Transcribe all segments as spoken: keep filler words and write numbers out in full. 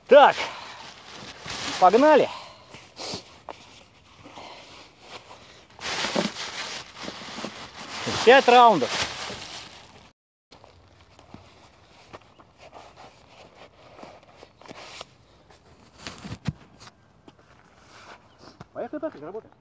Так, погнали. Пять раундов. Поехали, так, работаем.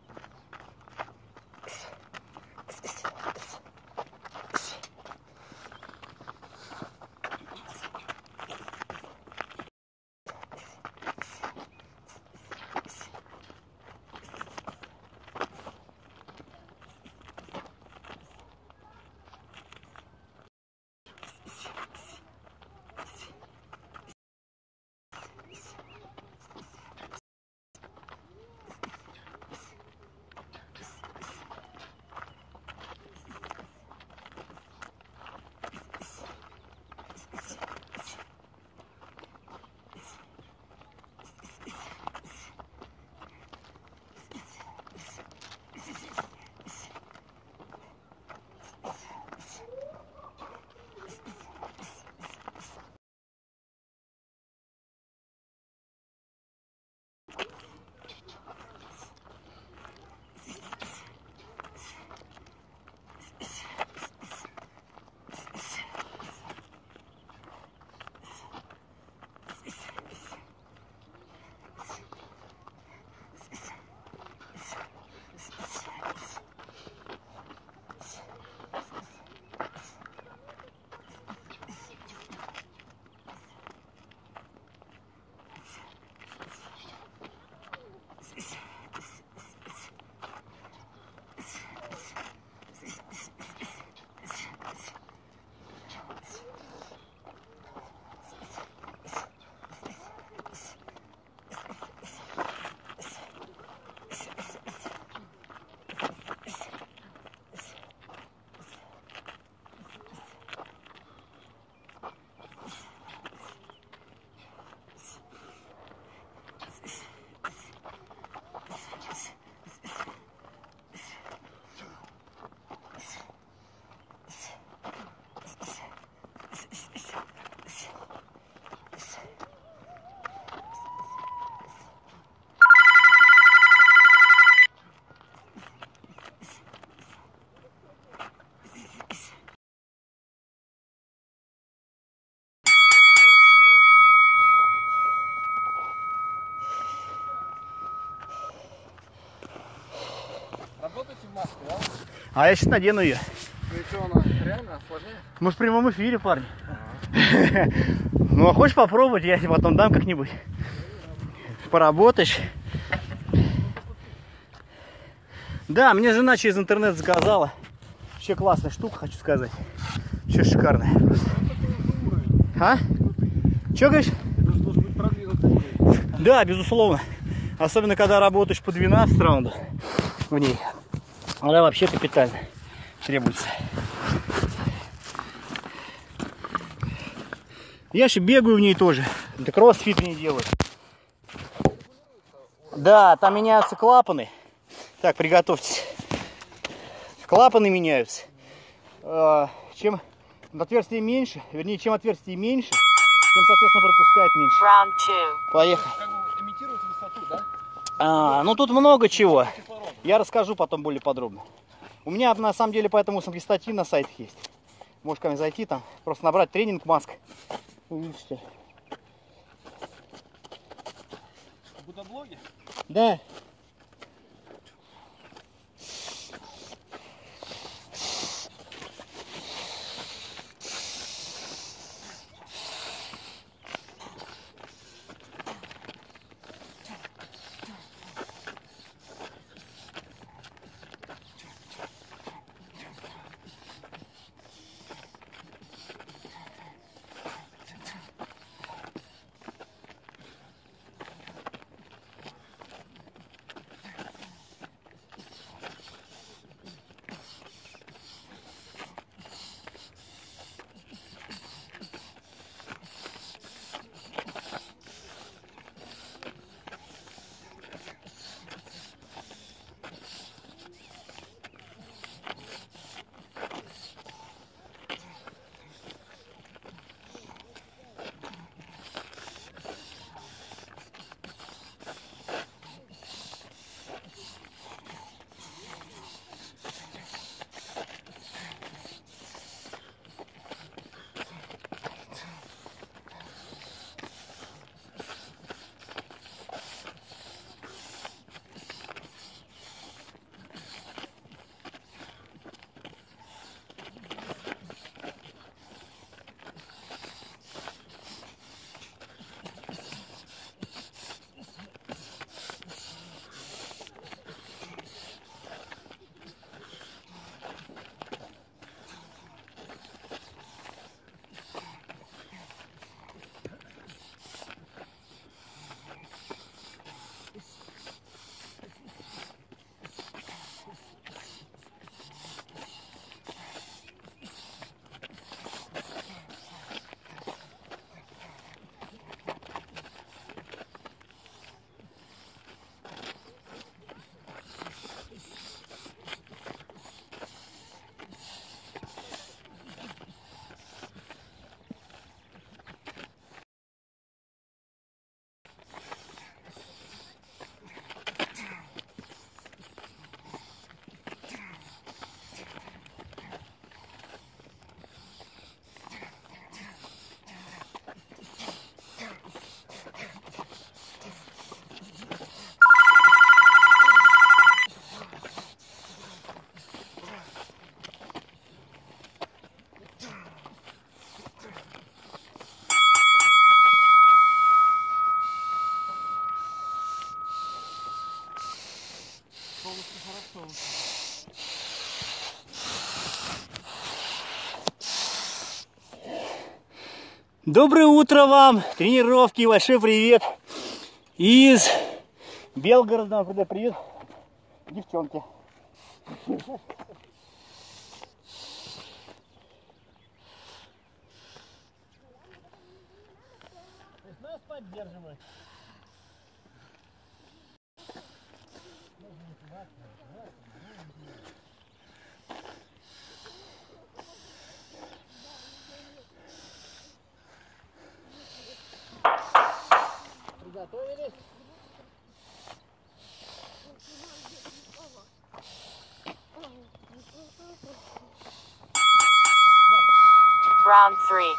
Работаете в маске, да? А я сейчас надену ее. Ну и что, она реально осложняет? Мы в прямом эфире, парни. Ну а хочешь попробовать, я тебе потом дам как-нибудь. Поработаешь. Да, мне жена через интернет заказала. Вообще классная штука, хочу сказать. Вообще шикарная. А? Че говоришь? Это же должен быть продвинутый уровень. Да, безусловно. Особенно, когда работаешь по двенадцать раундов в ней. Она вообще капитально требуется. Я же бегаю в ней тоже. Да кроссфит не делаю. Да, там меняются клапаны. Так, приготовьтесь. Клапаны меняются. Чем отверстие меньше, вернее, чем отверстие меньше, тем, соответственно, пропускает меньше. Поехали. Как бы имитирует высоту, да? А, ну тут много чего. Я расскажу потом более подробно. У меня на самом деле поэтому самокистатин на сайтах есть. Можешь ко мне зайти там, просто набрать тренинг маск. Увидите. В будоблоге? Да. Доброе утро вам, тренировки, большой привет из Белгорода. Привет, девчонки. Нас поддерживают. Приготовились? Round three.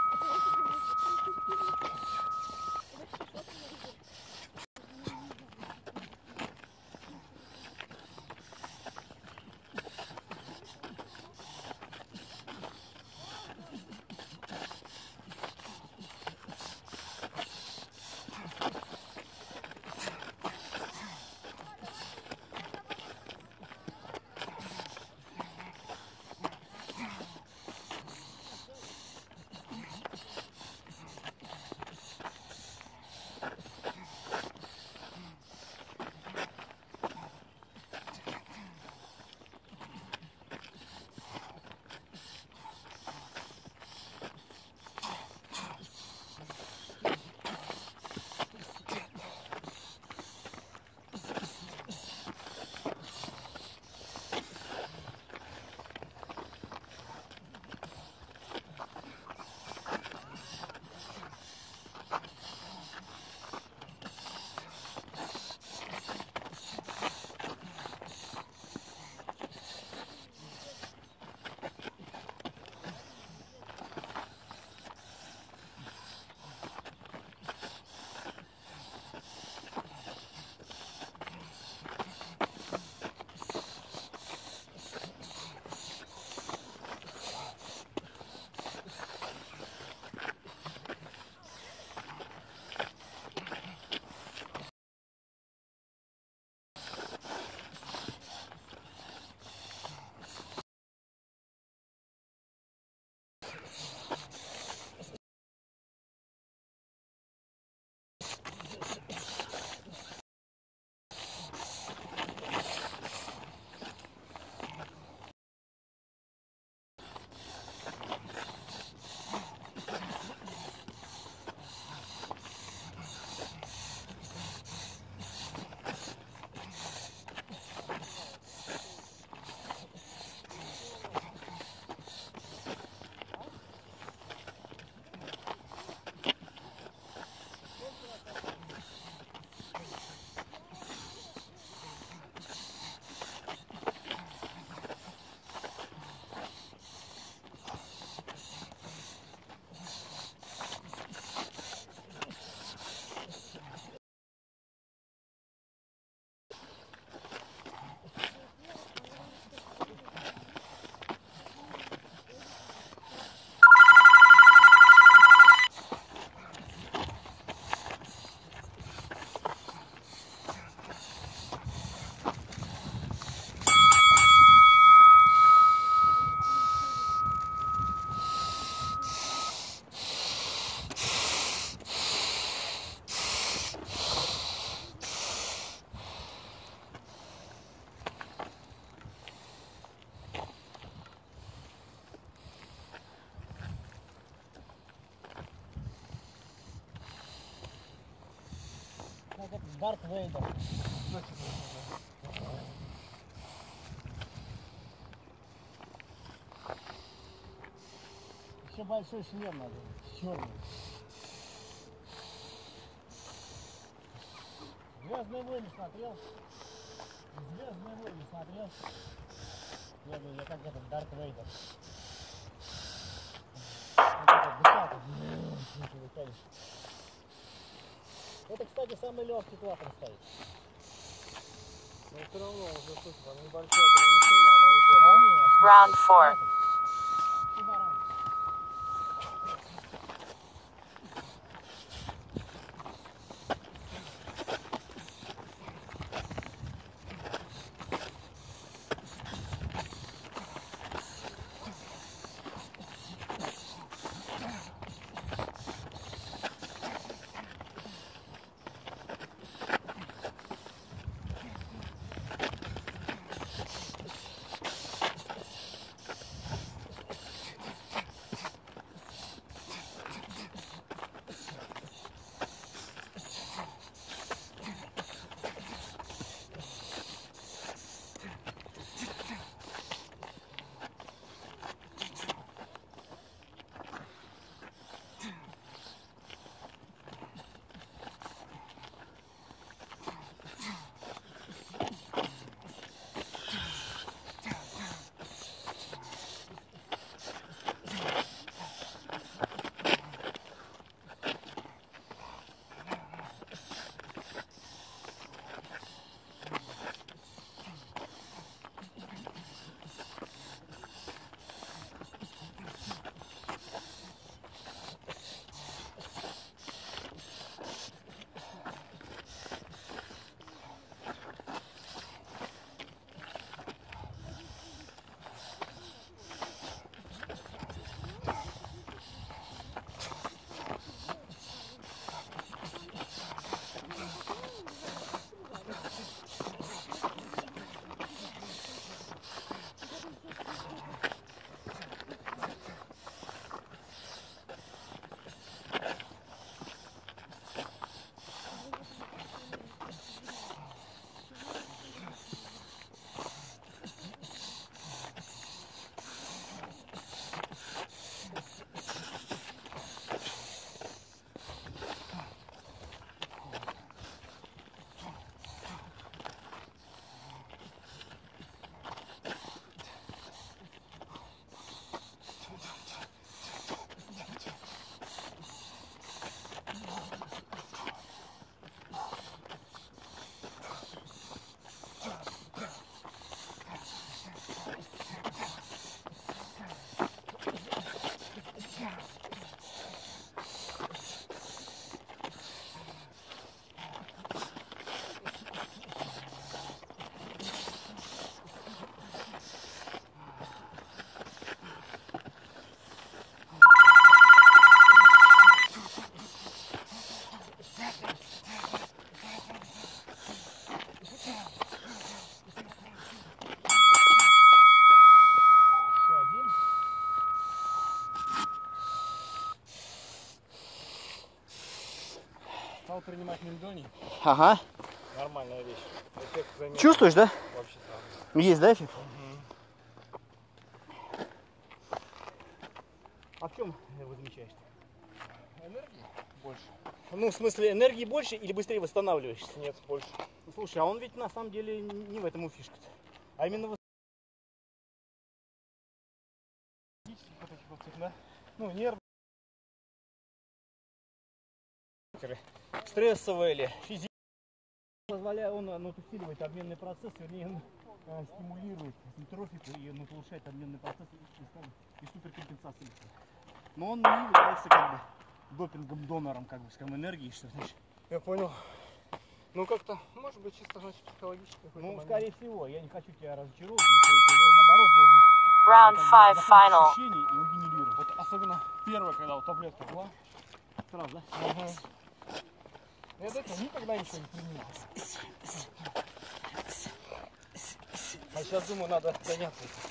Дарт Вейдер. Еще большой шлем надо, черный. Звездные войны смотрел? Звездные войны смотрел? Я говорю, я как этот Дарт Вейдер. Это, кстати, самый легкий клапан стоит. Но все равно уже, слушай, там небольшое ограничение, оно уже... Round four. Стал принимать мельдоний. Ага. Нормальная вещь. Эффект заметен. Чувствуешь, да? Вообще сразу. Есть, да, эффект? Угу. А в чем вы замечаешь? Энергии больше. Ну, в смысле, энергии больше или быстрее восстанавливаешься? Нет, больше. Ну, слушай, а он ведь на самом деле не в этом и фишка-то. А именно в... Вот этих вот всех, да? Ну, нервы. стрессовое или физическое. Позволяет, он ну, усиливает обменный процесс, вернее, он э, стимулирует синтрофику и ну, повышает обменный процесс и, и суперкомпенсацию. Но он не является как бы допингом, донором, как бы, скажем, энергии, что значит. Я понял. Ну как-то, может быть, чисто значит психологически. Ну, момент. скорее всего, я не хочу тебя разочаровывать, но наоборот должен Round э, five как бы, final. ощущение и его генерировать. Вот особенно первая, когда вот таблетка была. Сразу, да? Ага. Я до этого никогда ничего не принимал. А сейчас, думаю, надо заняться этим.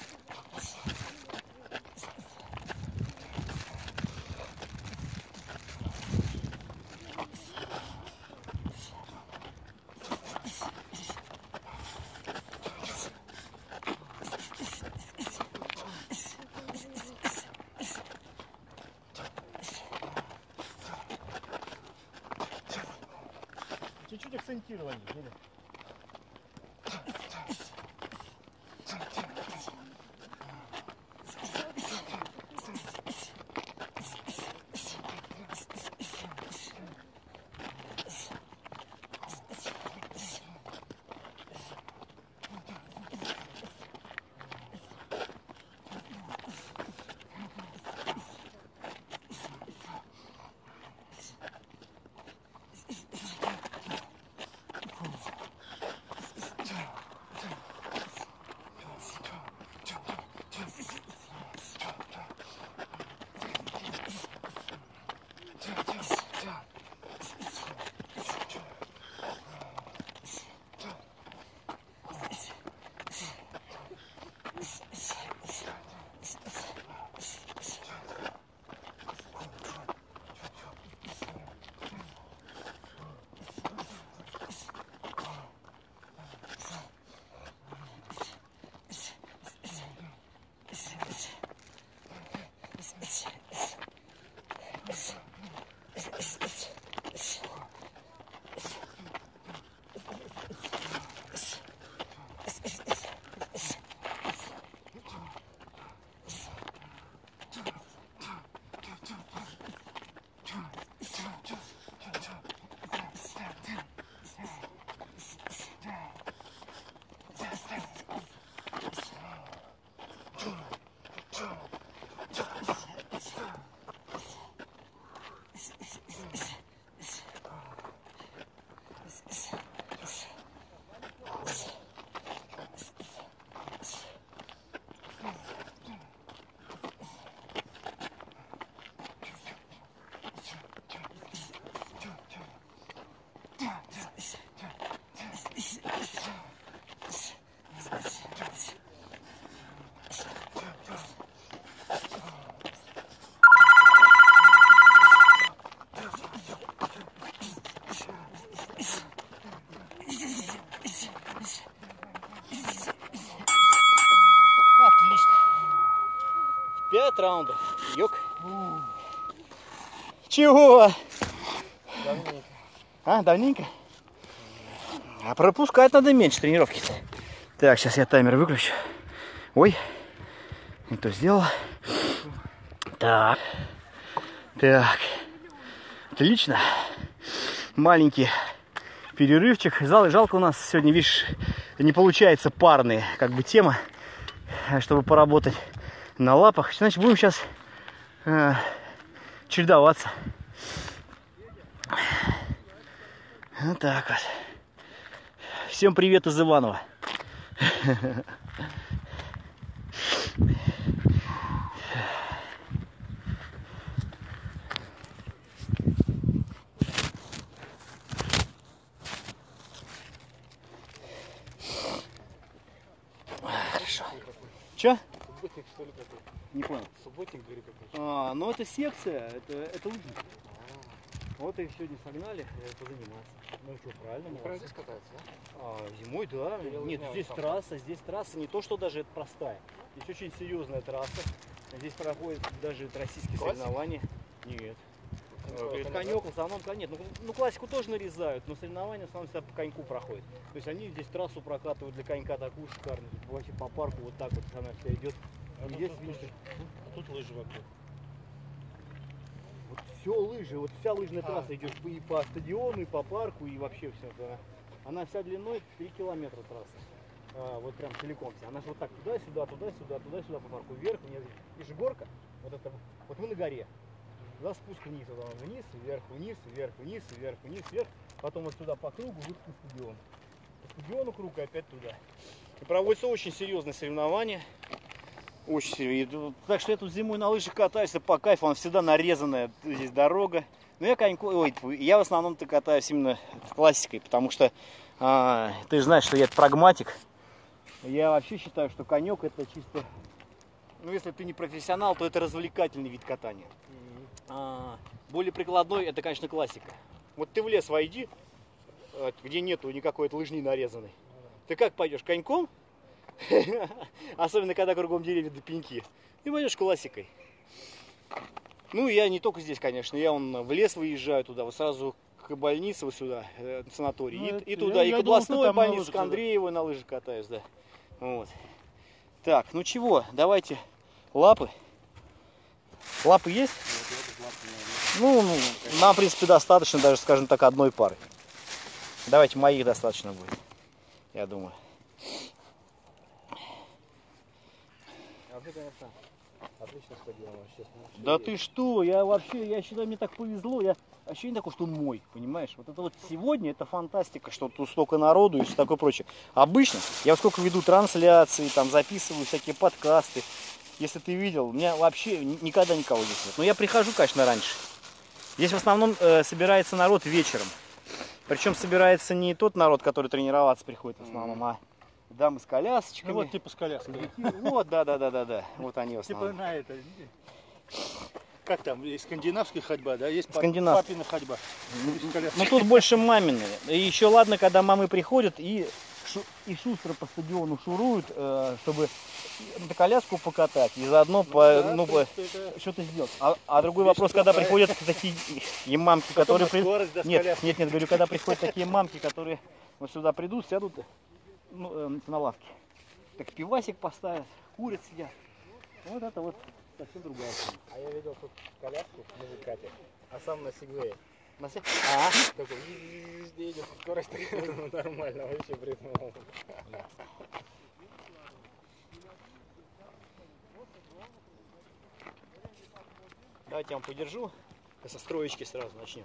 Чуть-чуть акцентирование. Или? Пять раундов. Йок. Чего? Давненько. А, давненько? А пропускать надо меньше тренировки. Так, сейчас я таймер выключу. Ой, не то сделал. Так. Так. Отлично. Маленький перерывчик. Зал, жалко, у нас сегодня, видишь, не получается парные, как бы, тема, чтобы поработать на лапах. Значит, будем сейчас э, чередоваться. Вот так вот. Всем привет из Иванова. Хорошо. Че? Субботник, что ли, какой-то? Не понял. Субботник, говори, какой-то. А, ну это секция, это, это лыжник. Вот вот их сегодня согнали э, позаниматься. Ну что, правильно, Прямо молодцы. здесь катается, да? А, зимой, да. Я Нет, узнал, здесь там. трасса, здесь трасса не то, что даже это простая. Здесь очень серьезная трасса. Здесь проходят даже российские Классика? соревнования. Нет. Ну, Э, это Конек в основном, нет, ну, ну классику тоже нарезают, но соревнования в основном всегда по коньку проходят. То есть они здесь трассу прокатывают для конька такую шикарную, тут вообще по парку вот так вот она вся идет. А Здесь, тут, видишь, а тут лыжи вокруг. вот все лыжи, вот вся лыжная А. трасса идет и по стадиону, и по парку, и вообще все. Она, она вся длиной три километра трасса. А, вот прям целиком вся. Она же вот так туда-сюда, туда-сюда, туда-сюда по парку, вверх, вниз. Видишь, горка, вот это, вот мы на горе. Туда спуск вниз, вот он вниз, вверх, вниз, вверх, вниз, вверх, вниз, вверх. Потом вот сюда по кругу, выход на стадион. По стадиону круг и опять туда. И проводятся очень серьезные соревнования. Очень серьезно. Так что я тут зимой на лыжах катаюсь, по кайфу, она всегда нарезанная, здесь дорога. Но я коньку, ой, я в основном-то катаюсь именно классикой, потому что а, ты же знаешь, что я прагматик. Я вообще считаю, что конек это чисто, ну если ты не профессионал, то это развлекательный вид катания. А, более прикладной это, конечно, классика. Вот ты в лес войди, где нету никакой лыжни нарезанной. Ты как пойдешь, коньком? Особенно когда кругом деревья да пеньки. Ты пойдешь классикой. Ну я не только здесь, конечно, я вон в лес выезжаю туда, вот сразу к больнице вот сюда, э, санаторий. Ну, И, это- и туда, я- и я к думал, ты областной там на больнице, лыжах к Андреевой на лыжах катаюсь, да. Вот. Так, ну чего, давайте лапы. Лапы есть? Ну, ну, нам, в принципе, достаточно, даже, скажем так, одной пары. Давайте, моих достаточно будет, я думаю. А ты, конечно, отлично сходил вообще. Да ты что, я вообще, я считаю, мне так повезло, я ощущение такое, что он мой, понимаешь? Вот это вот сегодня, это фантастика, что тут столько народу и все такое прочее. Обычно, я вот сколько веду трансляции, там записываю всякие подкасты, если ты видел, у меня вообще никогда никого здесь нет. Но я прихожу, конечно, раньше. Здесь в основном э, собирается народ вечером. Причем собирается не тот народ, который тренироваться приходит в основном, а дамы с колясочками. Ну вот типа с коляской. Вот, да, да, да, да, да. Вот они в Типа основном. на это. Как там, есть скандинавская ходьба, да? Есть Скандинав. папина ходьба. Есть коляска. Ну тут больше мамины. И еще ладно, когда мамы приходят и, шу- и шустро по стадиону шуруют, э, чтобы на коляску покатать и заодно по, да, ну, в по- принципе, это что-то сделать. А, а другой Вещь вопрос, когда плохая. приходят такие и мамки, которые... при- скорость, да, с Нет, коляской. нет, нет, говорю, когда приходят такие мамки, которые вот сюда придут, сядут ну, э, на лавке. Так пивасик поставят, курят, сидят. Вот это вот совсем другая тема. А я видел тут коляску мужик катит, а сам на сегвее. На се- А, Такой везде едет, скорость такая, ну, нормально, вообще придумал. давайте я вам подержу. Со строечки сразу начнем.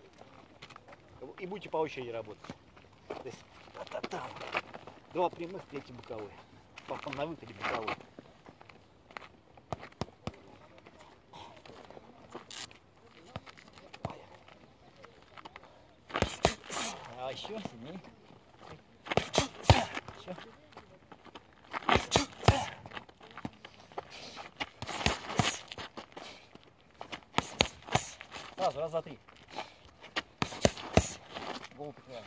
И будете по очереди работать. То есть, та-та-та. Два прямых, третий боковой. Потом на выходе боковой. А еще сильнее. Еще. Сразу, раз, два, три. Голову прикрываем.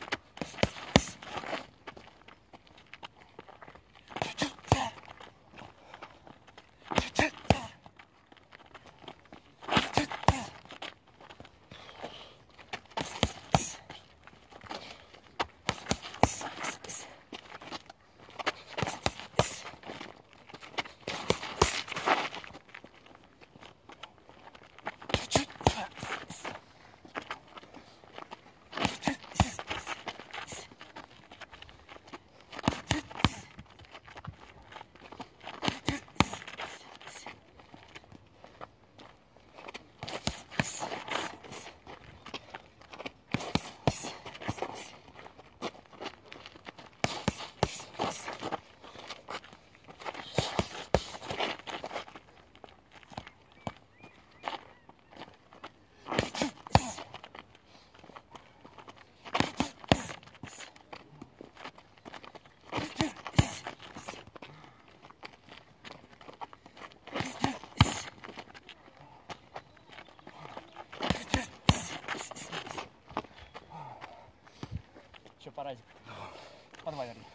Разик. По два, вернее.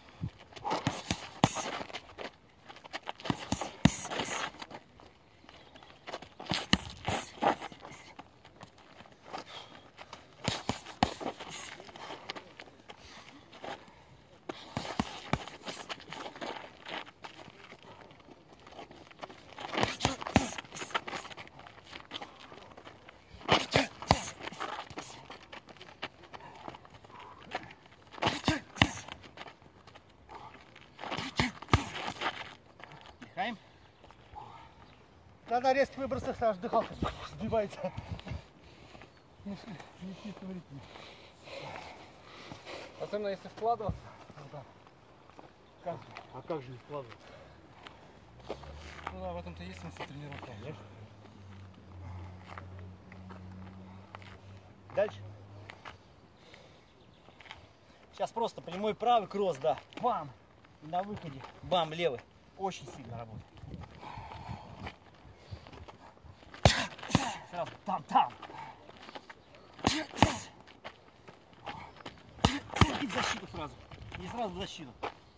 Дыхаем. Да, на резких выбросах аж дыхалка сбивается. Не слишком. Особенно если вкладываться. Как? А как же не вкладывать? Ну да, в этом-то есть смысл тренировки. Конечно. Дальше. Сейчас просто прямой правый кросс, да. Бам! И на выходе. Бам, левый. Очень сильно работает. Сразу там, там. И в защиту сразу. И сразу в защиту.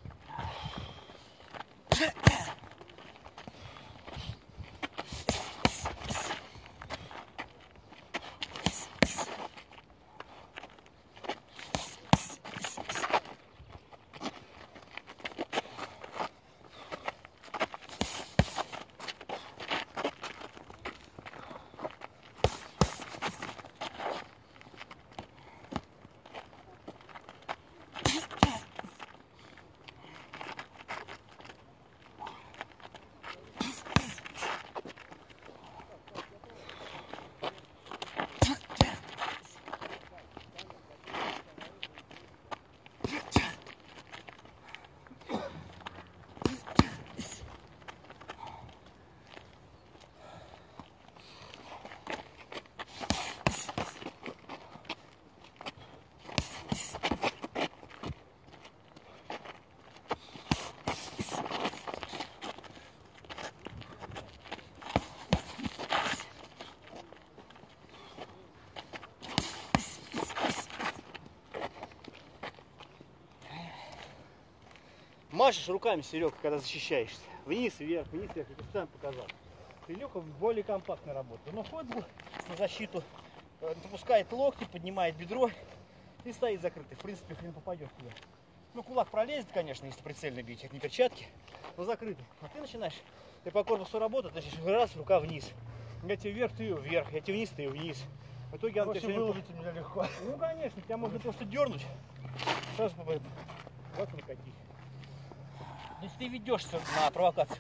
Машешь руками, Серега, когда защищаешься. Вниз, вверх, вниз, вверх. Я тебе сам показал. Серега более компактно работает. Он уходит на защиту, допускает локти, поднимает бедро и стоит закрытый. В принципе, хрен попадешь туда. Ну, кулак пролезет, конечно, если прицельно бить, это не перчатки, но закрытый. А ты начинаешь, ты по корпусу работать, значит, раз, рука вниз. Я тебе вверх, ты вверх, я тебе вниз, ты вниз. В итоге она тебя выловить меня легко. Ну, конечно, тебя можно просто дернуть. Сразу попадет. Вот никаких. Если ты ведешься на провокацию.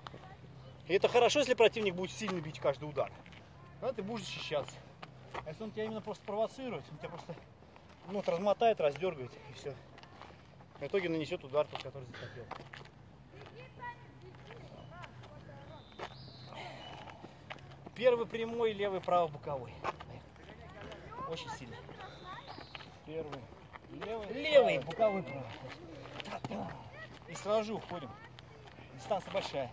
И это хорошо, если противник будет сильно бить каждый удар. Тогда ты будешь защищаться. А если он тебя именно просто провоцирует, он тебя просто ну, вот, размотает, раздергает и все. В итоге нанесет удар, тот, который захотел. Первый прямой, левый, правый, боковой. Очень сильно. Первый. Левый. Левый, боковой, правый. И сразу же уходим. Дистанция большая.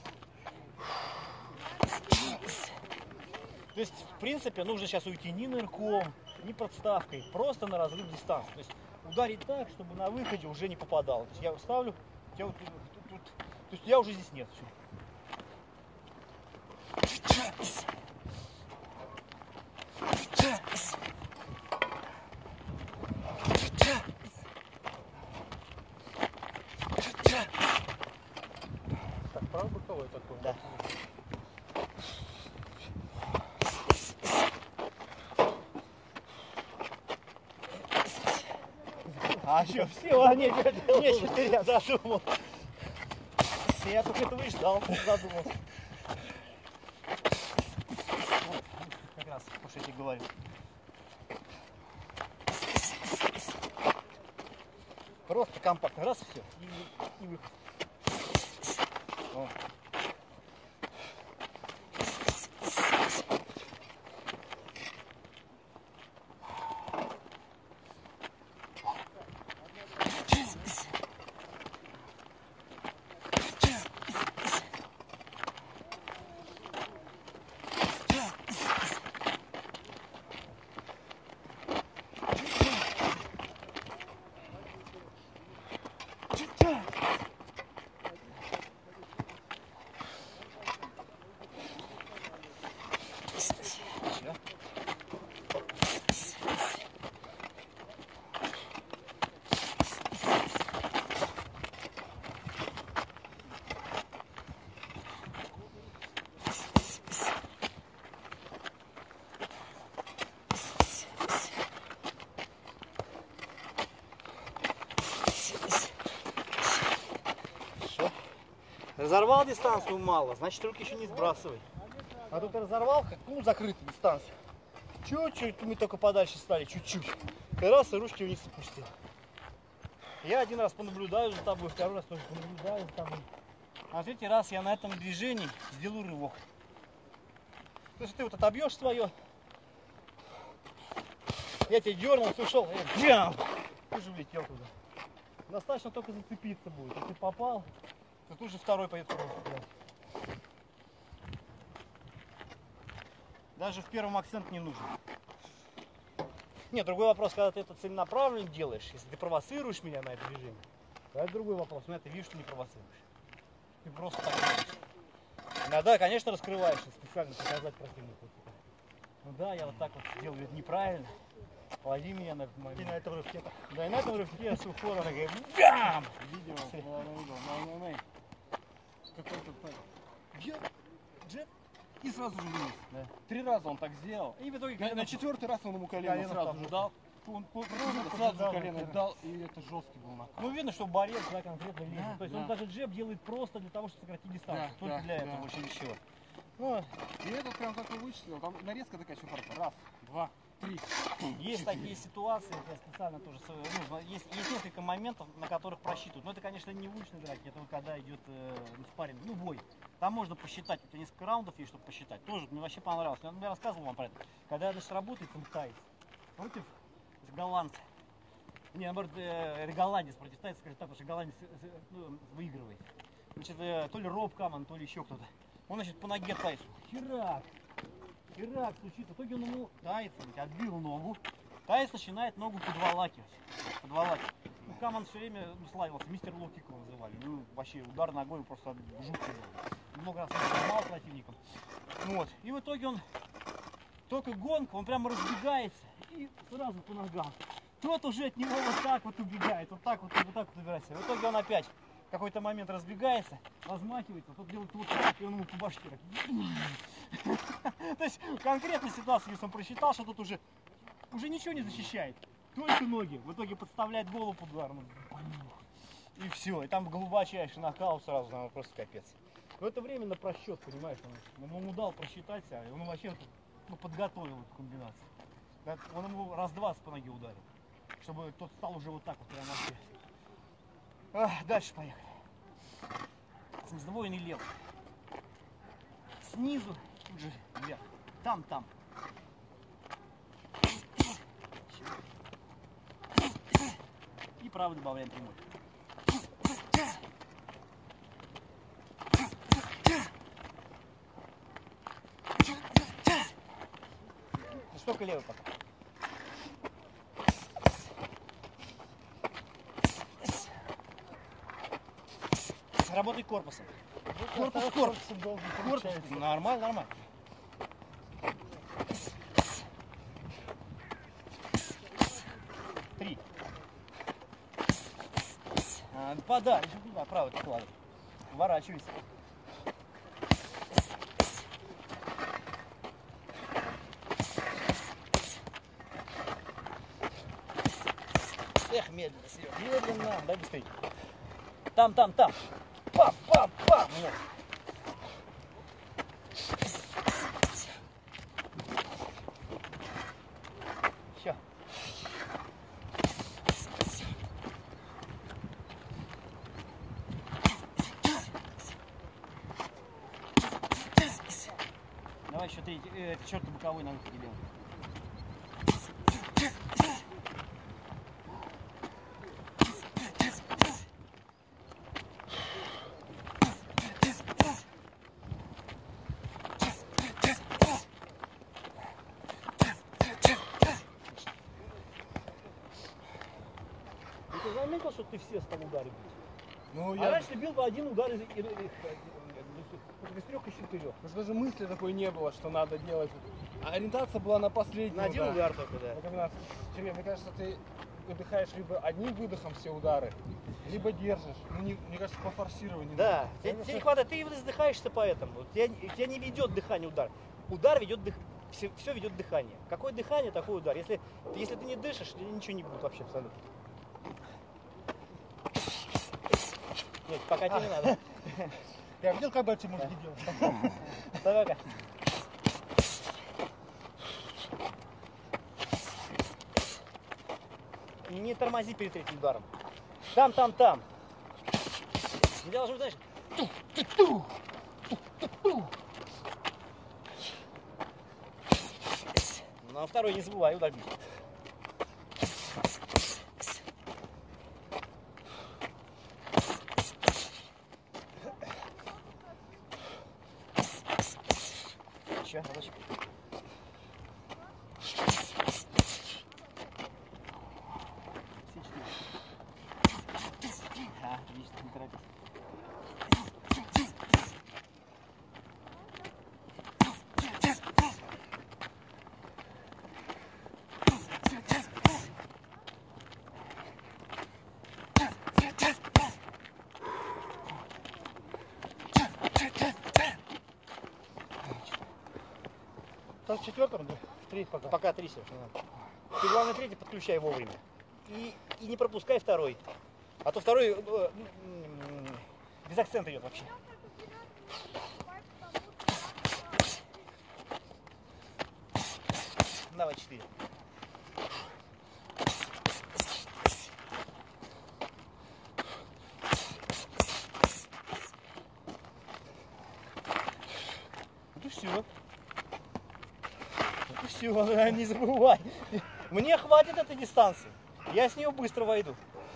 То есть, в принципе, нужно сейчас уйти не нырком, не подставкой, просто на разрыв дистанции. То есть ударить так, чтобы на выходе уже не попадал. То есть я ставлю, я вот тут, тут, то есть я уже здесь нет. Все. Так, правый боковой такой. Да. А что, все, а не, нечего терять, задумал. Я только этого и ждал, задумался. Вот, как раз, то, что я тебе говорю. Просто компактно, раз, все, и, и выход. Вот. Разорвал дистанцию мало, значит руки еще не сбрасывай. А тут разорвал, как, ну, закрытую дистанцию. Чуть-чуть, мы только подальше стали, чуть-чуть. Как раз и ручки вниз опустил. Я один раз понаблюдаю за тобой, второй раз тоже понаблюдаю за тобой. А третий раз я на этом движении сделаю рывок. То есть ты вот отобьешь свое, я тебя дернул, ты ушел, и бям! Ты же влетел туда. Достаточно только зацепиться будет. Если попал, то тут же второй пойдет просто. Даже в первом акцент не нужен. Нет, другой вопрос, когда ты это целенаправленно делаешь, если ты провоцируешь меня на это движение, то это другой вопрос. Но я это вижу, что не провоцируешь. Ты просто так делаешь. Иногда, конечно, раскрываешься специально показать противнику. Ну да, я вот так вот делаю, это неправильно. Лови меня на этот момент. И на этом рывке. Да, и на этом рывке я с уходом такой бям! Видео, наверное, видел. На, на, на. Какой-то так. Джеб, джеб. И сразу же вниз. Да. Три раза он так сделал. И в итоге На, на четвертый раз он ему колено, колено сразу там же дал. Он по, Ну, сразу же дал, колено да. дал, и это жесткий был накал. ну видно, что борец, да, конкретно лезет. Да, То есть да. он даже джеб делает просто для того, чтобы сократить дистанцию. Да, Только да, для этого, да. больше ничего. Ну, И этот прям как и вычислил. Там нарезка такая еще хорошая. Раз, два, три. есть такие ситуации, я специально тоже, ну, есть, есть несколько моментов, на которых просчитывают. Но это, конечно, не в уличной драке, это вот когда идет э, спарринг, ну, бой. Там можно посчитать, это несколько раундов есть, чтобы посчитать. Тоже мне вообще понравилось. Я, я рассказывал вам про это. Когда, значит, работает тайц против голландца. Не, наоборот, э, голландец против тайца, скажем так, потому что голландец э, ну, выигрывает. Значит, э, то ли Роб Каман, то ли еще кто-то. Он, значит, по ноге тайцу. Херак! Херак стучит. В итоге он ему тайц отбил ногу. Тайц начинает ногу подволакивать. Подволакивать. Ну, Каман все время ну, славился. Мистер Локик его называли. Ну, вообще, удар ногой просто жуткий был. Много раз он сломал противником. Вот. И в итоге он только гонка, он прямо разбегается и сразу по ногам. Тот уже от него вот так вот убегает, вот так вот, вот так вот убирается. В итоге он опять в какой-то момент разбегается, размахивается, тот делает вот так, и он ему по башке так. То есть конкретная ситуация, если он просчитал, что тут уже, уже ничего не защищает, только ноги. В итоге подставляет голову под удар. И все, и там глубочайший нокаут сразу, там просто капец. В это время на просчет, понимаешь, он, он ему дал просчитаться, и он вообще ну, подготовил эту комбинацию. Он ему раз двадцать по ноге ударил, чтобы тот стал уже вот так вот прямо вообще. А, дальше поехали. Сдвоенный левый. Снизу, тут же вверх. Там, там. И правый добавляем прямой. Ну, только левый пока. Работай корпусом. Корпус, корпус. Корпус. Нормально, нормально. Три. А, подай, еще туда, правый кладывай. Поворачивайся. Эх, медленно, Серега, медленно. Дай быстрее. Там, там, там. Пап, пап, пап. Вот. Все. Давай еще третий, э, чертов боковой на выходе делаем. Ты заметил, что ты все стал ударить? Ну, А я... раньше ты бил по один удар из, из, из, из трех и четырех. Потому что даже мысли такой не было, что надо делать. А ориентация была на последний На один удар только, да. На комбинацию. Сергей, мне кажется, ты выдыхаешь либо одним выдохом все удары, либо держишь. Ну, не, мне кажется, по форсированию. Да, тебе, тебе не хватает, ты задыхаешься поэтому. Тебя, тебя не ведет дыхание удар. Удар ведет дых, все, все ведет дыхание. Какое дыхание, такой удар. Если, если ты не дышишь, ничего не будет вообще абсолютно. Нет, пока тебе не надо. Я видел, как бойцы мужики делают? Давай-ка. И не тормози перед этим ударом. Там, там, там. Не должен, знаешь. На второй не забывай удар бить. Еще разочек. А, отлично, не торопись. Там в четвертом, да? В три пока. Пока три, Сереж, не надо. Ты, главное, третий подключай вовремя. И, и не пропускай второй. А то второй э, без акцента идет вообще. Давай, четыре. Ну все. Ну все, не забывай. Мне хватит этой дистанции. Я с нее быстро войду.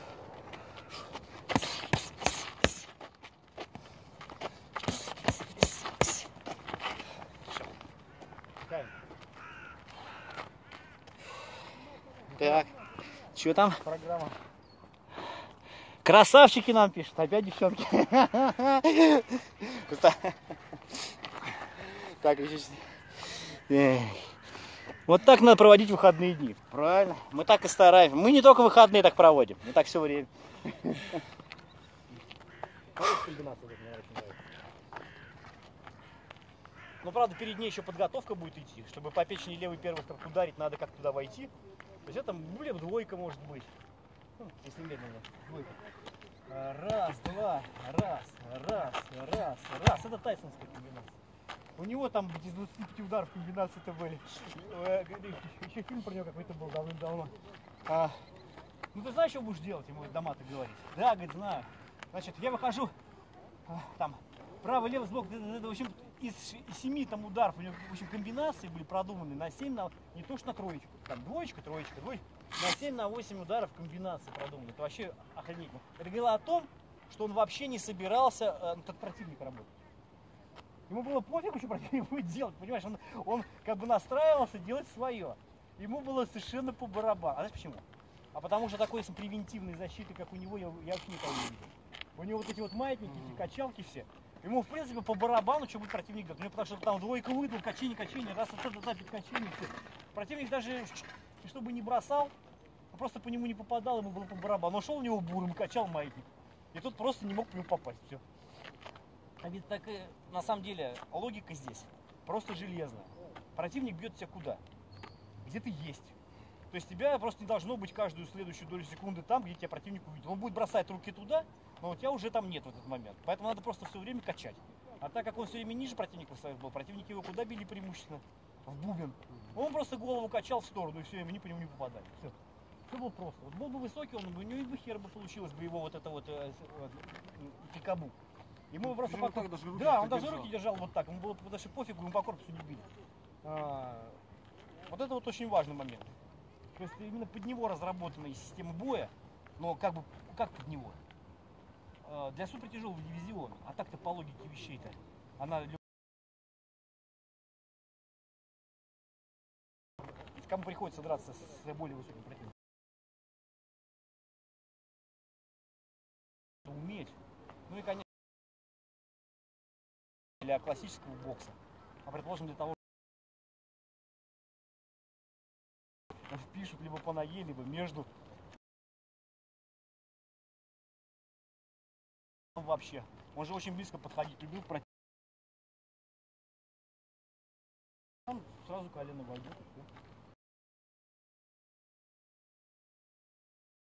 Так, что там? Программа. Красавчики нам пишут, опять девчонки. Так, вот так надо проводить выходные дни. Правильно. Мы так и стараемся. Мы не только выходные так проводим, мы так все время. Ну, правда, перед ней еще подготовка будет идти, чтобы по печени левый первый как ударить, надо как туда войти. То есть это более двойка может быть. Ну, если медленно. Двойка. Раз, два, раз, раз, раз, раз. Это тайсонская комбинация. У него там из двадцати пяти ударов комбинации-то были. Еще фильм про него какой-то был давным-давно. А, ну ты знаешь, что будешь делать, ему дома-то говорить? Да, говорит, знаю. Значит, я выхожу, там, правый, левый, сбоку, в общем, из семи там ударов, у него, в общем, комбинации были продуманы на семь, на, не то что на троечку, там двоечка, троечка, двоечка, на семь, на восемь ударов комбинации продуманы. Это вообще охренительно. Это говорило о том, что он вообще не собирался э, от противника работать. Ему было пофигу, что противник будет делать, понимаешь, он, он как бы настраивался делать свое. Ему было совершенно по барабану. А знаешь почему? А потому что такой превентивной защиты, как у него, я, я вообще никого не видел. У него вот эти вот маятники, эти качалки все. Ему, в принципе, по барабану, что будет противник делать. Ну, потому что там двойка выдал, качение, качение, раз, раз, раз, опять качение. Все. Противник даже, чтобы не бросал, просто по нему не попадал, ему было по барабану. Он шел у него буром, качал маятник. И тут просто не мог по нему попасть. Все. А ведь так, на самом деле, логика здесь просто железная. Противник бьет тебя куда? Где ты есть. То есть тебя просто не должно быть каждую следующую долю секунды там, где тебя противник увидит. Он будет бросать руки туда, но у тебя уже там нет в этот момент. Поэтому надо просто все время качать. А так как он все время ниже противников своих был, противники его куда били преимущественно? В бубен. Он просто голову качал в сторону, и все, и они по нему не попадали. Все. Все было просто. Вот был бы высокий, он бы, у него бы хер бы получилось бы его вот это вот э, э, пикабу. Ему просто по... так даже руки Да, он держал. даже руки держал вот так. Ему было даже пофигу, ему по корпусу не били. А, вот это вот очень важный момент. То есть именно под него разработана система боя, но как бы как под него? А, для супертяжелого дивизиона. А так-то по логике вещей-то она. Кому приходится драться с более высоким противником? Уметь. Ну и конечно. Для классического бокса. А предположим, для того, что впишут либо по ноге, либо между. Вообще. Он же очень близко подходить любил к противнику. Он сразу колено войдет.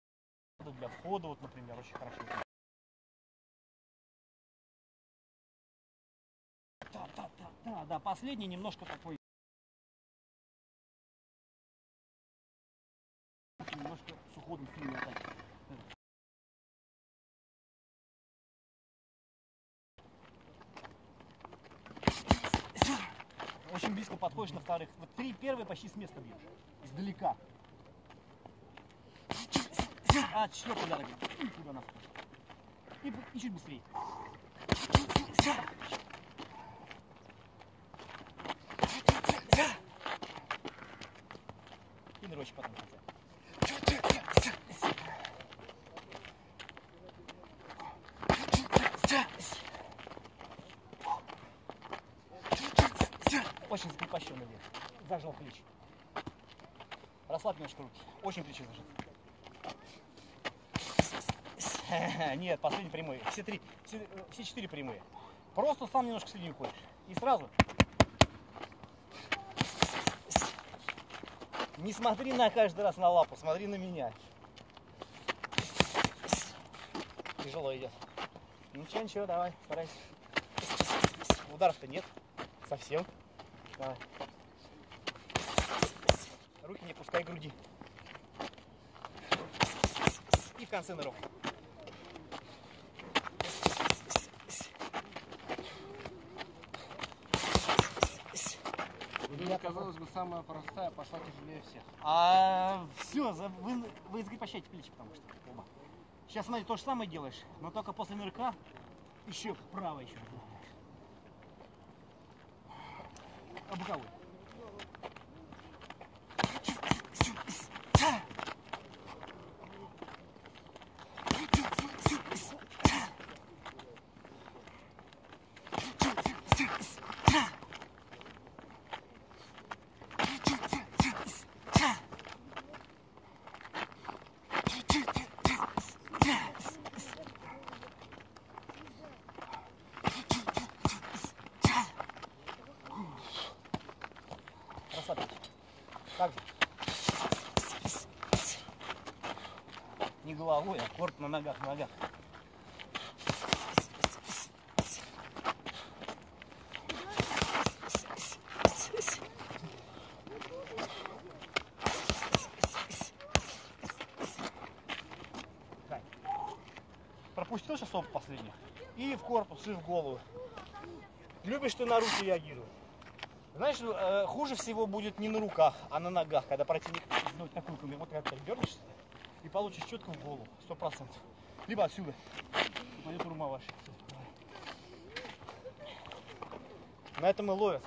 Для входа, вот, например, очень хорошо. А, да, последний немножко такой. Немножко с уходом сильной атаки. Очень близко подходишь на вторых. Вот три первые почти с места бьешь. Издалека. А, четвертый удар. Туда на второй. И, и чуть быстрее. И нырочек потом в конце. Очень закрепощенный вверх. Зажал плечи. Расслабь немножко руки. Очень плечи зажал. Нет, последний прямой. Все три, все, все четыре прямые. Просто сам немножко сильнее уходишь. И сразу. Не смотри на каждый раз на лапу, смотри на меня. Тяжело идет. Ничего, ничего, давай, старайся. Ударов-то нет. Совсем. Давай. Руки не пускай к груди. И в конце нырок. Мне казалось бы, самая простая пошла тяжелее всех. А все, вы, вы закрепощаете плечи, потому что оба. Сейчас смотри, то же самое делаешь, но только после нырка еще вправо еще разгоняешь. А боковой. Расслабьтесь. Так же. Не головой, а корпус на ногах, на ногах. Так. Пропустил сейчас оба последних. И в корпус, и в голову. Любишь ты на руки реагировать. Знаешь, э, хуже всего будет не на руках, а на ногах, когда противник сделает такую кумиру. Вот когда ты дернешься и получишь четко в голову, сто процентов. Либо отсюда. Пойдет рума ваша. На этом и ловят.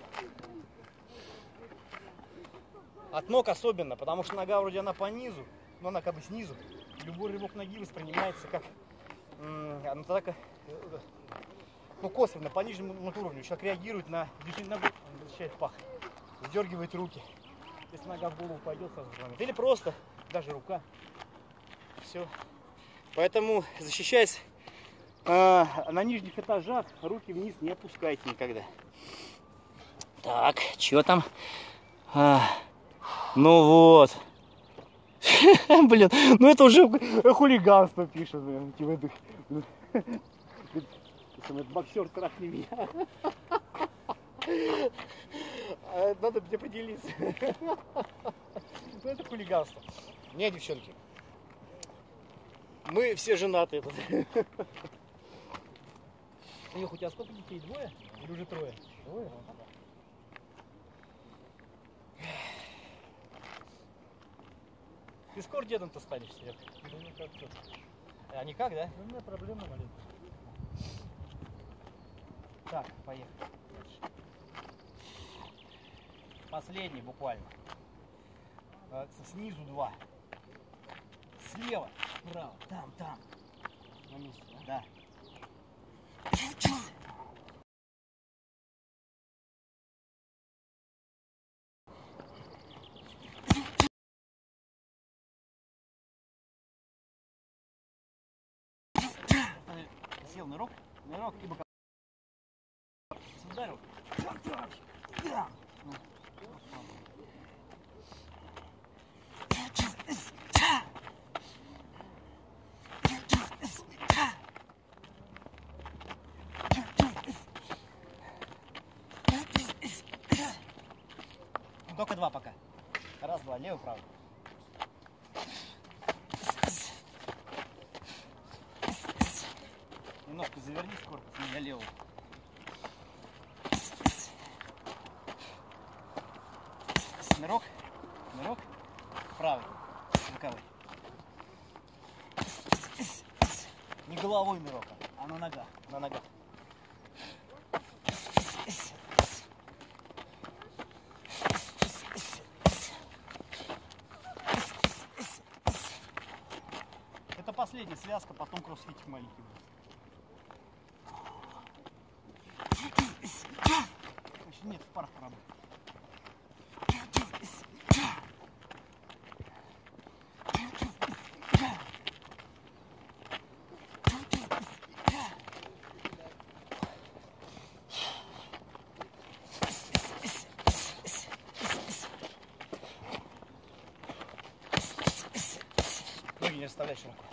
От ног особенно, потому что нога вроде она по низу, но она как бы снизу. Любой рывок ноги воспринимается как м- атака, ну, косвенно, по нижнему уровню. Человек реагирует на движение ногу, он защищает пах, сдергивает руки. Если нога в голову пойдет, сразу звонит. Или просто, даже рука. Все. Поэтому, защищаясь э, на нижних этажах, руки вниз не опускайте никогда. Так, что там? А, ну вот. Блин, ну это уже хулиганство пишет. Это боксер страшнее меня. Надо мне поделиться. Ну это хулиганство. Не, девчонки. Мы все женаты. Эх, у тебя сколько детей? Двое? Или уже трое? Двое? Ты скоро дедом-то станешь, Серег? Да никак. А никак, да? У меня проблема маленькая. Так, поехали. Дальше. Последний буквально. Снизу два. Слева, справа, там, там. На месте, да? Да. Сел нырок, нырок и боковой. Ударил. Да. боковой. Не головой, Мирока, а на ногах. На ногах. Это последняя связка, потом кроссфитик маленький будет. Еще нет, в парах работает. Ноги не расставляй широко.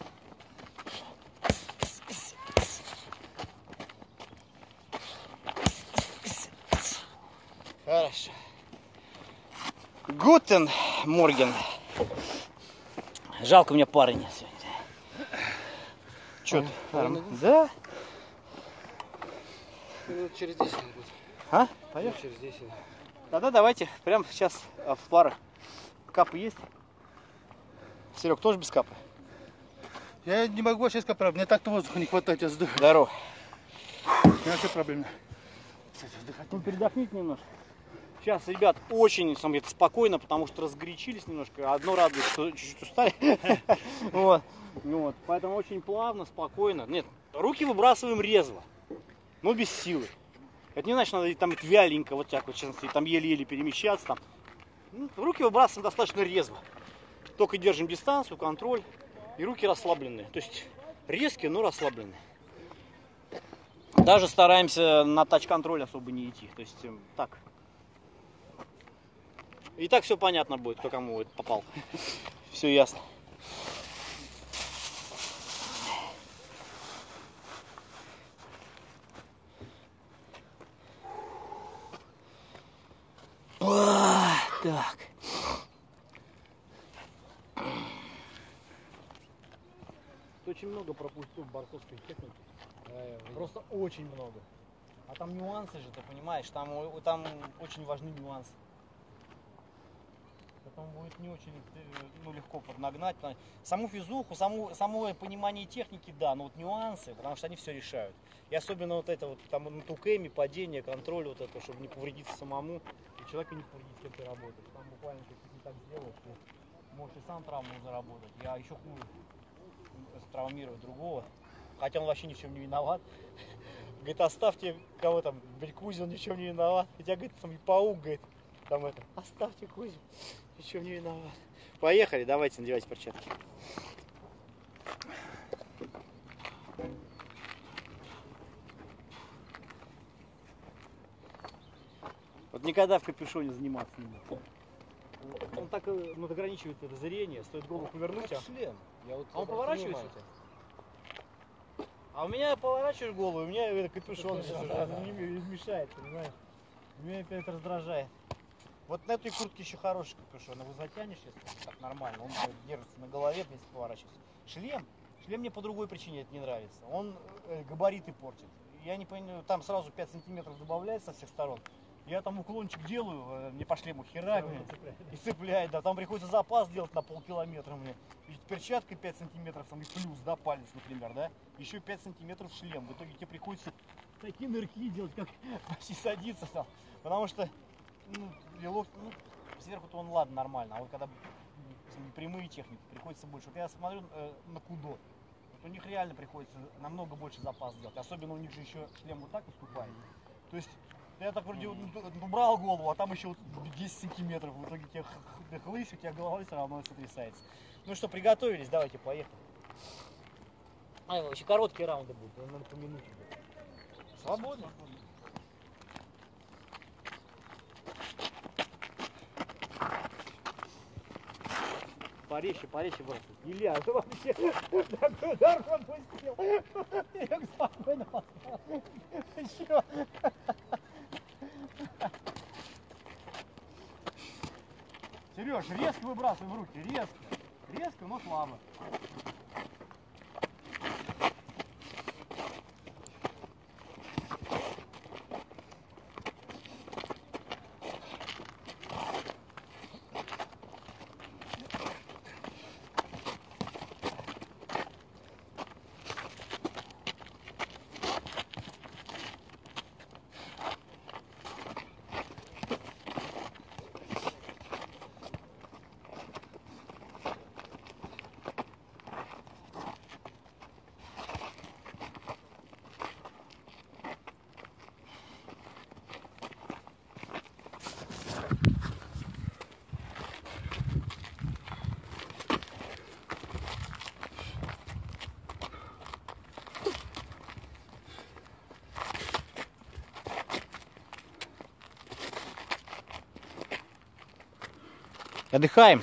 Хорошо. Гутен Морген. Жалко, у меня пары нет сегодня. Че ты? Да? Минут через десять будет. А? Поехали. Через десять. Тогда давайте прямо сейчас а, в пары. Капы есть? Серег, тоже без капы? Я не могу сейчас капать, мне так-то воздуха не хватает, я вздыхаю. Здорово. У меня вообще проблема. Ну, передохните немножко. Сейчас, ребят, очень сам, это, спокойно, потому что разгорячились немножко. Одно радует, что чуть-чуть устали. Вот. Вот. Поэтому очень плавно, спокойно. Нет, руки выбрасываем резво, но без силы. Это не значит, что надо там вяленько, вот так вот, честно, там еле-еле перемещаться. Там. Ну, руки выбрасываем достаточно резво. Только держим дистанцию, контроль. И руки расслабленные. То есть резкие, но расслабленные. Даже стараемся на тач-контроль особо не идти. То есть так. И так все понятно будет, кто кому это попал. Все ясно. А, так. Очень много пропустил борцовской техники. Просто очень много. А там нюансы же, ты понимаешь, там, там очень важны нюансы. Потом будет не очень ну, легко поднагнать. Саму физуху, саму, само понимание техники, да, но вот нюансы, потому что они все решают. И особенно вот это вот там на тукэме, падение, контроль, вот это, чтобы не повредиться самому, и человека не повредить, как ты работаешь. Там буквально ты не так сделаешь, ты можешь и сам травму заработать. Я еще хуже травмировать другого. Хотя он вообще ни в чем не виноват. Говорит, оставьте кого там, блядь, Кузю, он ни в чем не виноват. Хотя, говорит, там и паук, говорит, там это, оставьте Кузю, ни в чем не виноват. Поехали, давайте надевайте перчатки. Вот никогда в капюшоне заниматься не буду. Он так ну, ограничивает это зрение, стоит голову повернуть, а шлем. Я вот а он поворачивается. А у меня поворачиваешь голову, у меня это капюшон не мешает, понимаешь? Меня это раздражает. Вот на этой куртке еще хороший капюшон. Его затянешь, если так нормально, он держится на голове, если поворачивается. Шлем, шлем мне по другой причине это не нравится. Он габариты портит. Я не понимаю, там сразу пять сантиметров добавляется со всех сторон. Я там уклончик делаю, мне по шлему херак, и цепляет, да, там приходится запас делать на полкилометра мне. Ведь перчатка пять сантиметров, там и плюс, да, палец, например, да, еще пять сантиметров шлем. В итоге тебе приходится такие нырки делать, как почти садиться там, потому что, ну, вилок, ну, сверху-то он, ладно, нормально, а вот когда прямые техники, приходится больше. Вот я смотрю э, на кудо, вот у них реально приходится намного больше запас делать, особенно у них же еще шлем вот так уступает. То есть я так вроде убрал голову, а там еще вот десять сантиметров. В итоге тебе хлысь, у тебя голова все равно сотрясается. Ну что, приготовились? Давайте, поехали. А, еще короткие раунды будут, наверное, по минуте. Свободно. Порезче, порезче, брат. Илья, ты вообще такой удар пропустил. Я спокойно поставил. Чё? Сереж, резко выбрасывай в руки, резко. Резко, но слабо. Отдыхаем.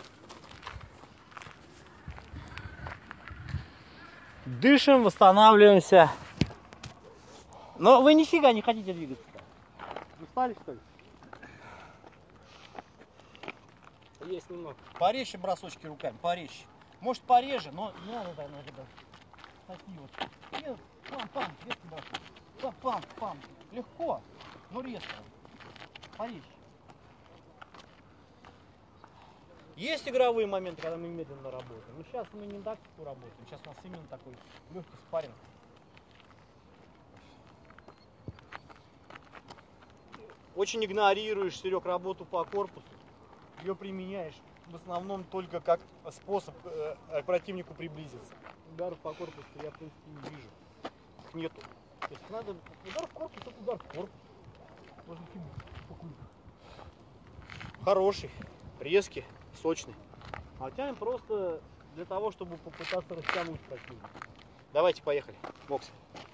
Дышим, восстанавливаемся. Но вы нифига не хотите двигаться. Устали, что ли? Есть немного. Порежьте бросочки руками, порежьте. Может пореже, но не надо так иногда. Такие вот. И пам-пам, резкий бросок. Пам-пам, легко, но резко. Порежьте. Есть игровые моменты, когда мы медленно работаем. Но сейчас мы не так работаем. Сейчас у нас именно такой легкий спарринг. Очень игнорируешь, Серег, работу по корпусу. Ее применяешь в основном только как способ э, к противнику приблизиться. Ударов по корпусу я, в принципе, не вижу. Их нету. То есть надо удар в корпус, это удар в корпус. Можно спокойно. Хороший, резкий, сочный. А тянем просто для того, чтобы попытаться растянуть противника. Давайте, поехали. Бокс.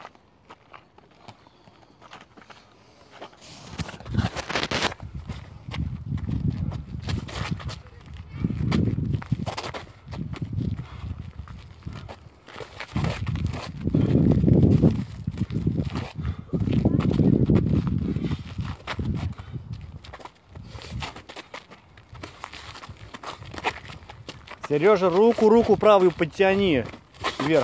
Сережа, руку, руку правую подтяни вверх.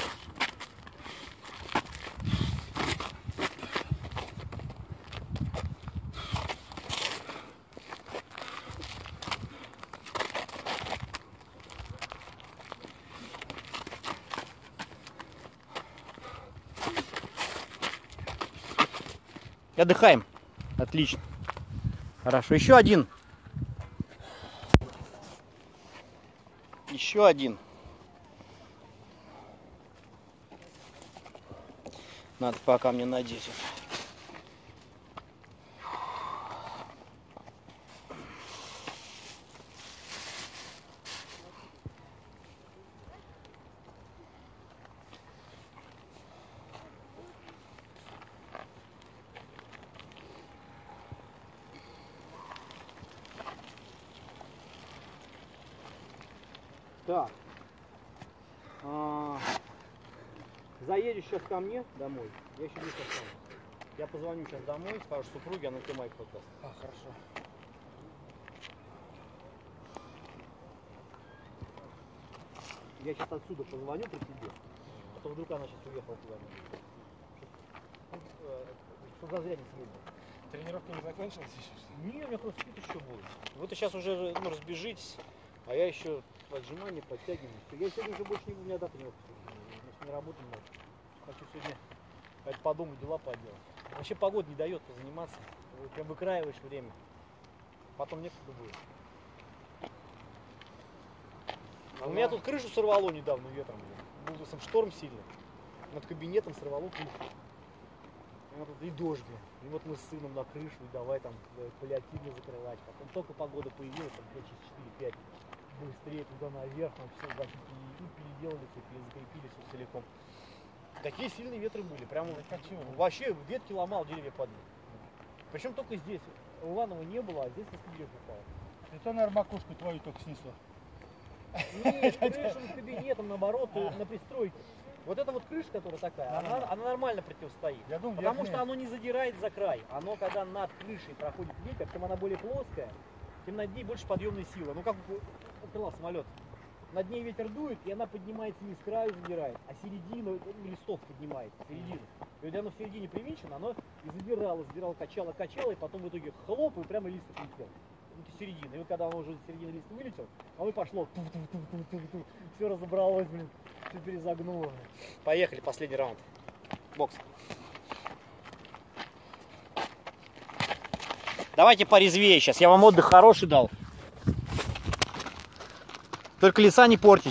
Отдыхаем. Отлично. Хорошо. Еще один. Еще один. Надо пока мне надеть это. Так, а, заедешь сейчас ко мне домой, я еще не сейчас. Я позвоню сейчас домой, скажешь супруге, она тебе майк подаст. А, хорошо. Я сейчас отсюда позвоню при тебе, а то вдруг она сейчас уехала куда-нибудь. Что за зря не съездил. Тренировка не закончилась еще? Не, у меня просто спит еще будет. Вы-то сейчас уже ну, разбежитесь, а я еще отжимания, подтягивания. Я сегодня уже больше не буду, у меня дата не отпуск. Не работаю много. Хочу сегодня опять по дому дела поделать. Вообще погода не дает позаниматься. Прям выкраиваешь время. Потом некогда будет. А у меня тут крышу сорвало недавно ветром. Был сам шторм сильный. Над кабинетом сорвало крышу. И дождь. И вот мы с сыном на крышу, и давай там паллиативно закрывать. Потом только погода появилась, там через четыре-пять. Быстрее туда наверх, там все и переделали, все перезакрепили все целиком. Такие сильные ветры были, прямо вообще ветки ломал, деревья падали. Причем только здесь. У Иванова не было, а здесь несколько деревьев упало. Это, наверное, макушку твою только снесло. Нет, крыша над кабинетом, наоборот, на пристройке. Вот эта вот крыша, которая такая, она, она нормально противостоит. Я думаю, потому я что оно не задирает за край. Оно, когда над крышей проходит ветер, тем она более плоская, тем над ней больше подъемной силы. Ну как крыла самолет. Над ней ветер дует, и она поднимается не с краю задирает, а середину листов поднимает, середину. И вот оно в середине привинчено, оно и задирало, задирало, качало, качало, и потом в итоге хлоп, и прямо лист отлетел. Это середина. И вот когда оно уже из середины листа вылетел, оно и пошло. Все разобралось, блин. Все перезагнуло. Поехали, последний раунд. Бокс. Давайте порезвее сейчас. Я вам отдых хороший дал. Только леса не портить.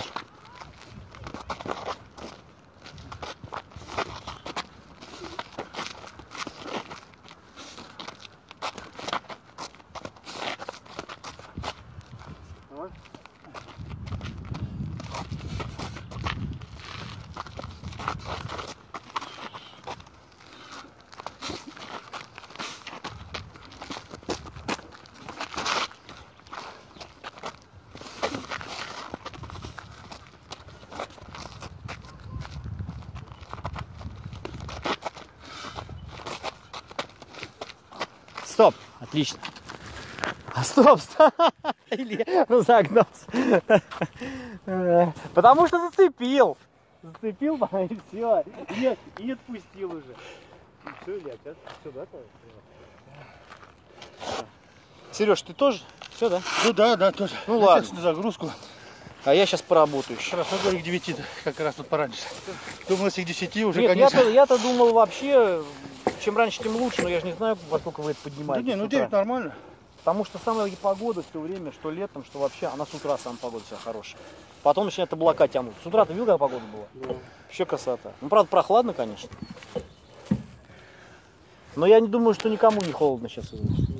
Отлично. А стоп, стоп. Илья разогнался. Потому что зацепил. Зацепил, и все. И, и отпустил уже. Все, Илья, сюда-то. Сереж, ты тоже? Все, да? Ну да, да, тоже. Ну Я ладно. сейчас на загрузку. А я сейчас поработаю еще. Хорошо, говорю, к девяти как раз тут пораньше. Думал, если к десяти уже, Нет, конечно. я-то, я-то думал вообще, чем раньше, тем лучше, но я же не знаю, во сколько вы это Да поднимаете. не, ну с утра. девять нормально. Потому что самая погода все время, что летом, что вообще, она с утра самая погода вся хорошая. Потом начинает облака тянуть. С утра ты видел, какая погода была? Да. Вообще красота. Ну, правда, прохладно, конечно. Но я не думаю, что никому не холодно сейчас.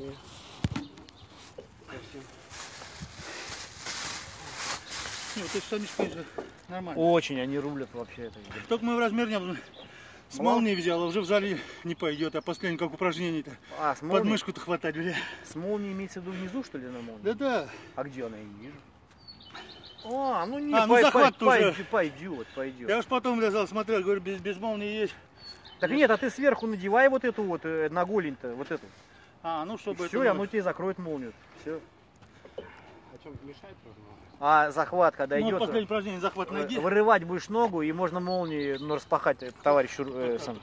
Не, вот эти штанишки же нормально. Очень они рулят вообще это. Только мы в размер не было. С молнией взял, а уже в зале не пойдет. А последнее как упражнение-то. А, с молнией? Подмышку-то хватать, бля. С молнией имеется в виду внизу, что ли, на молнии? Да-да. А где она? Я не вижу. А, ну не, А, ну пой- захват пой- уже. пой- пойдет, пойдет. Я уж потом лезал, смотрел, говорю, без, без молнии есть. Так нет, а ты сверху надевай вот эту вот, э, на голень-то, вот эту. А, ну чтобы Все, и это... оно тебе закроет молнию. Все. А чем мешает тоже? А захват, когда Ну, идет, последнее упражнение, захват э, ноги. вырывать будешь ногу, и можно молнии, ну, распахать э, товарищу э, сам.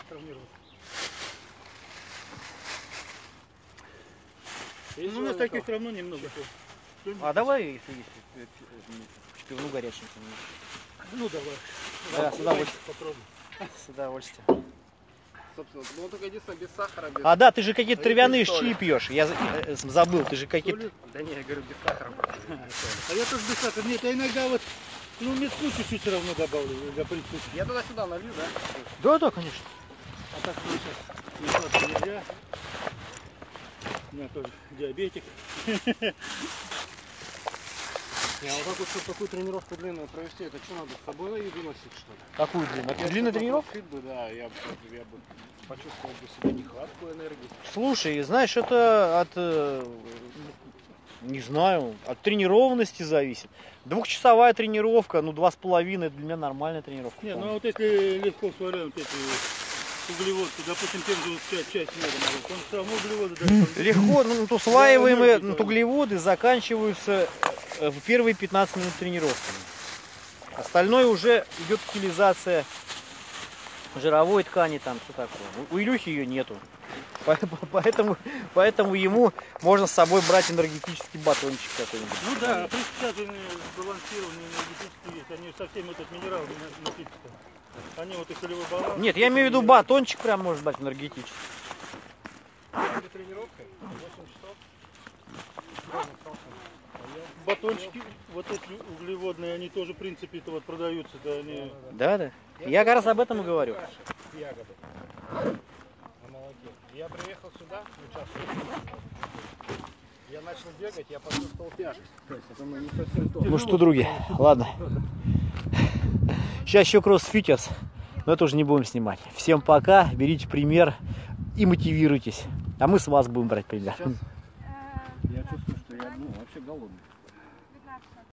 Ну, у нас таких все равно немного. А давай, если есть, э, э, пивну горяченькую. Ну, давай. Да, с удовольствием. Попробуй. С удовольствием. Собственно, ну только единственное, без сахара, без... А да, ты же какие-то А травяные без соли. щи пьешь. Я за- э, э, забыл, ты же какие-то... Да не, я говорю, без сахара. А я тоже без сахара. Нет, я иногда вот, ну, медку чуть-чуть все равно добавлю для привкуса. Я туда-сюда налью, да? Да, да, конечно. А так мне сейчас не сладко нельзя. У меня тоже диабетик. Не, а вот так вот, чтобы такую тренировку длинную провести, это что, надо с собой еду носить, что ли? Какую длинную? Я Длинная бы тренировка? кроссфит бы, да, я бы, я бы почувствовал бы себе нехватку энергии. Слушай, знаешь, это от, э, не знаю, от тренированности зависит. Двухчасовая тренировка, ну два с половиной, для меня нормальная тренировка. Не, ну а вот если легко сваляем вот эти углеводы, допустим, тем же вот часть, часть надо, надо, он все равно углеводы даже. Легко, ну, вот усваиваемые ну, углеводы заканчиваются э, в первые пятнадцать минут тренировки. Остальное уже идет утилизация жировой ткани, там все такое. У Илюхи ее нету. Поэтому, поэтому ему можно с собой брать энергетический батончик какой-нибудь. Ну да, а при сбалансировании энергетические есть, они со всеми вот эти минералами напитки. Они вот и солевой баланс. Нет, я имею в виду батончик прям может быть энергетический. Перед тренировкой восемь часов. Батончики, вот эти углеводные, они тоже, в принципе, -то вот продаются, да, они... Да, да. Я как раз об этом и говорю. Ягоды. На молоке. Я приехал сюда, участвовал. Я начал бегать, я почувствовал тяжесть. То есть это ну, не совсем то. Ну что, други, ладно. Сейчас еще кроссфитерс, но это уже не будем снимать. Всем пока, берите пример и мотивируйтесь. А мы с вас будем брать пример. Я чувствую, что я ну, вообще голодный.